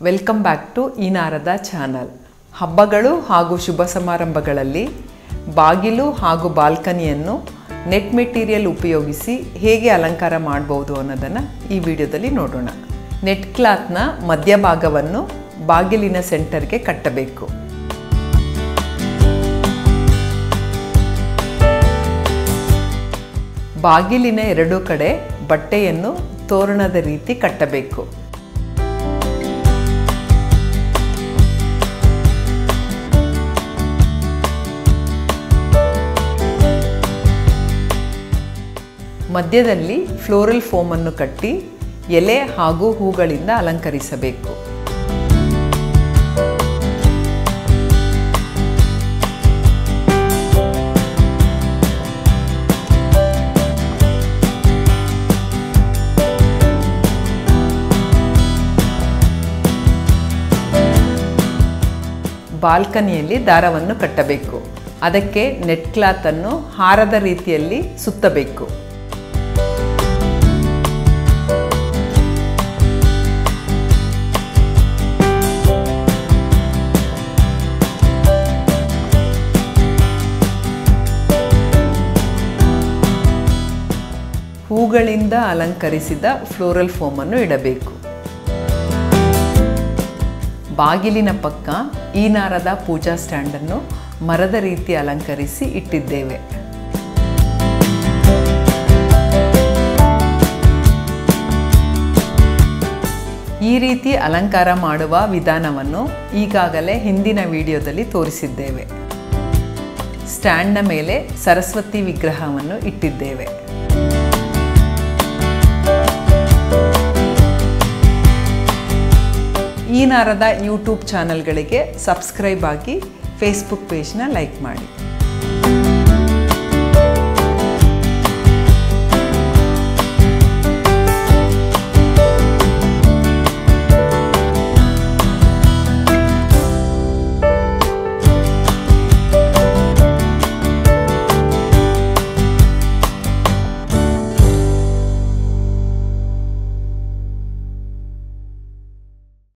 Welcome back to ಈ Narada channel. ಹಬ್ಬಗಳು ಹಾಗೂ ಶುಭ ಸಮಾರಂಭಗಳಲ್ಲಿ ಬಾಗಿಲು ಹಾಗೂ ಬಾಲ್ಕನಿಯನ್ನು ನೆಟ್ ಮೆಟೀರಿಯಲ್ ಉಪಯೋಗಿಸಿ ಹೇಗೆ ಅಲಂಕಾರ ಮಾಡಬಹುದು ಅನ್ನೋದನ್ನು ಈ ವಿಡಿಯೋದಲ್ಲಿ ನೋಡೋಣ. ನೆಟ್ ಕ್ಲಾತ್ನ ಮಧ್ಯಭಾಗವನ್ನು ಬಾಗಿಲಿನ ಸೆಂಟರ್ಗೆ ಕಟ್ಟಬೇಕು. ಬಾಗಿಲಿನ ಎರಡೂ ಕಡೆ ಬಟ್ಟೆಯನ್ನು ತೋರಣದ ರೀತಿ ಕಟ್ಟಬೇಕು. ಮಧ್ಯದಲ್ಲಿ ಫ್ಲೋರಲ್ ಫೋಮ್ ಅನ್ನು ಕಟ್ಟಿ ಎಲೆ ಹಾಗೂ ಹೂಗಳಿಂದ ಅಲಂಕರಿಸಬೇಕು. ಬಾಲ್ಕನಿಯಲ್ಲಿ ದಾರವನ್ನು ಕಟ್ಟಬೇಕು. ಅದಕ್ಕೆ ನೆಟ್ ಕ್ಲಾತ್ ಅನ್ನು ಹಾರದ ರೀತಿಯಲ್ಲಿ ಸುತ್ತಬೇಕು. ಹೂಗಳಿಂದ ಅಲಂಕರಿಸಿದ ಫ್ಲೋರಲ್ ಫೋಮ್ ಅನ್ನು ಇಡಬೇಕು. ಬಾಗಿಲಿನ ಪಕ್ಕ ಈ ನಾರದ ಪೂಜಾ ಸ್ಟ್ಯಾಂಡ್ ಅನ್ನು ಮರದ ರೀತಿ ಅಲಂಕರಿಸಿ ಇಟ್ಟಿದ್ದೇವೆ. ಈ ರೀತಿ ಅಲಂಕಾರ ಮಾಡುವ ವಿಧಾನವನ್ನು ಈಗಾಗಲೇ ಹಿಂದಿನ ವಿಡಿಯೋದಲ್ಲಿ ತೋರಿಸಿದ್ದೇವೆ. ಸ್ಟ್ಯಾಂಡ್ನ ಮೇಲೆ ಸರಸ್ವತಿ ವಿಗ್ರಹವನ್ನು ಇಟ್ಟಿದ್ದೇವೆ. ಈ ನಾರದ ಯೂಟ್ಯೂಬ್ ಚಾನಲ್ಗಳಿಗೆ ಸಬ್ಸ್ಕ್ರೈಬ್ ಆಗಿ ಫೇಸ್ಬುಕ್ ಪೇಜ್ನ ಲೈಕ್ ಮಾಡಿ.